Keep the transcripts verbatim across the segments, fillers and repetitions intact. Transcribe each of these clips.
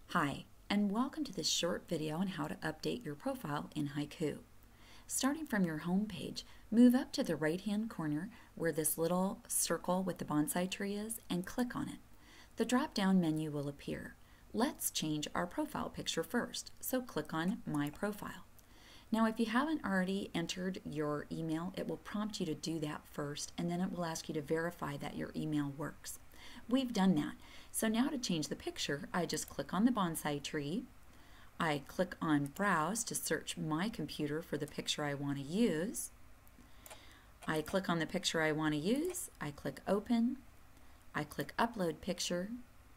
Hi, and welcome to this short video on how to update your profile in Haiku. Starting from your home page, move up to the right-hand corner where this little circle with the bonsai tree is and click on it. The drop-down menu will appear. Let's change our profile picture first, so click on My Profile. Now, if you haven't already entered your email, it will prompt you to do that first, and then it will ask you to verify that your email works. We've done that. So now to change the picture, I just click on the bonsai tree. I click on Browse to search my computer for the picture I want to use. I click on the picture I want to use. I click Open. I click Upload Picture.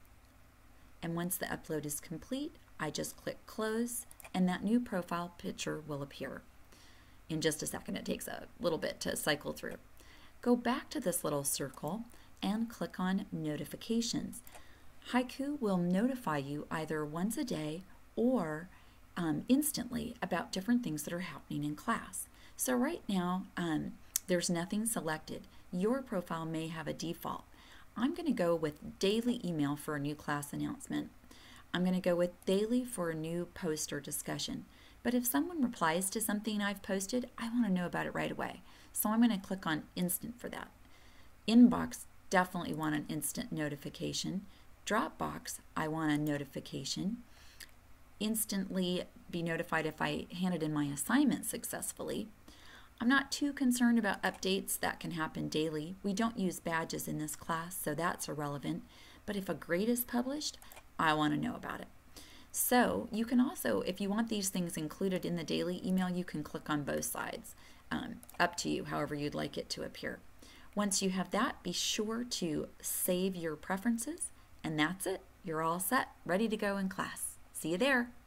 And once the upload is complete, I just click Close, and that new profile picture will appear. In just a second, it takes a little bit to cycle through. Go back to this little circle and click on Notifications. Haiku will notify you either once a day or um, instantly about different things that are happening in class. So right now, um, there's nothing selected. Your profile may have a default. I'm going to go with daily email for a new class announcement. I'm going to go with daily for a new post or discussion. But if someone replies to something I've posted, I want to know about it right away. So I'm going to click on Instant for that. Inbox, definitely want an instant notification. Dropbox, I want a notification. Instantly be notified if I handed in my assignment successfully. I'm not too concerned about updates that can happen daily. We don't use badges in this class, so that's irrelevant. But if a grade is published, I want to know about it. So you can also, if you want these things included in the daily email, you can click on both sides. Um, up to you, however you'd like it to appear. Once you have that, be sure to save your preferences, and that's it. You're all set, ready to go in class. See you there.